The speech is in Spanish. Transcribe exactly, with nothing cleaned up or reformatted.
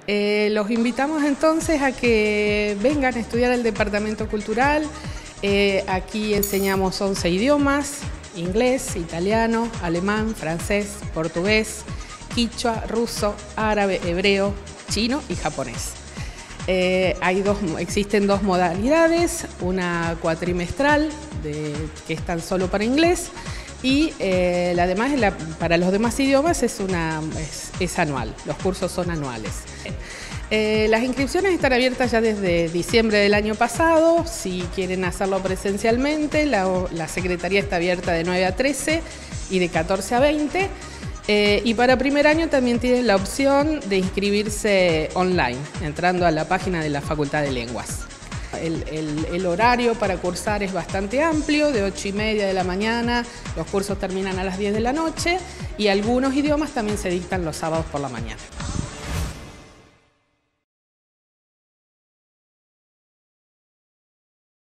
Eh, los invitamos entonces a que vengan a estudiar el Departamento Cultural. Eh, aquí enseñamos once idiomas: inglés, italiano, alemán, francés, portugués, quichua, ruso, árabe, hebreo, chino y japonés. Eh, hay dos, existen dos modalidades, una cuatrimestral de, que es tan solo para inglés, y eh, la demás, la, para los demás idiomas es, una, es, es anual, los cursos son anuales. Eh, las inscripciones están abiertas ya desde diciembre del año pasado. Si quieren hacerlo presencialmente, la, la Secretaría está abierta de nueve a trece y de catorce a veinte. Eh, y para primer año también tienen la opción de inscribirse online, entrando a la página de la Facultad de Lenguas. El, el, el horario para cursar es bastante amplio, de ocho y media de la mañana, los cursos terminan a las diez de la noche y algunos idiomas también se dictan los sábados por la mañana.